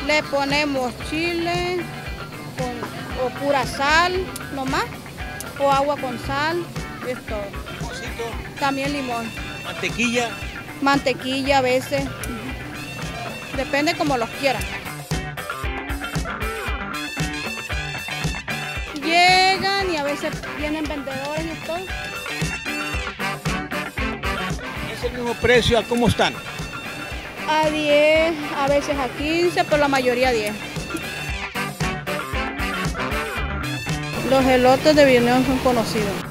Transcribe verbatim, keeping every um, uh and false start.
Le ponemos chile con, o pura sal nomás, o agua con sal, es todo. Limoncito. También limón. Mantequilla. Mantequilla a veces. Depende como los quieran. Llegan y a veces vienen vendedores y todo. ¿Es el mismo precio a cómo están? A diez, a veces a quince, pero la mayoría a diez. Los elotes de Villanueva son conocidos.